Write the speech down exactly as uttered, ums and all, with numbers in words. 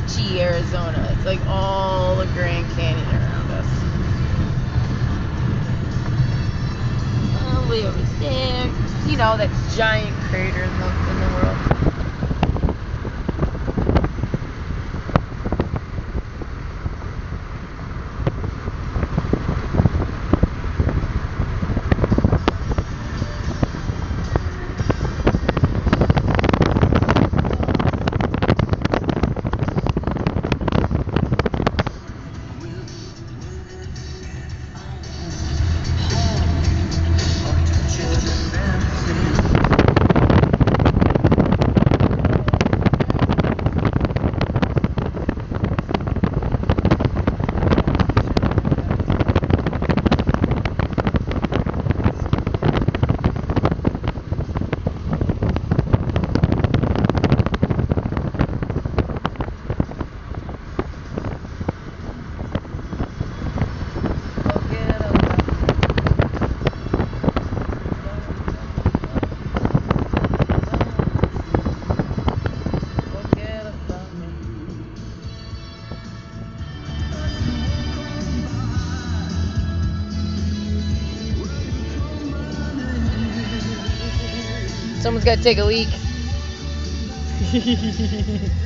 Gee, Arizona. It's like all the Grand Canyon around us. All the way over there. You know, that giant crater in the, in the world. Someone's got to take a leak.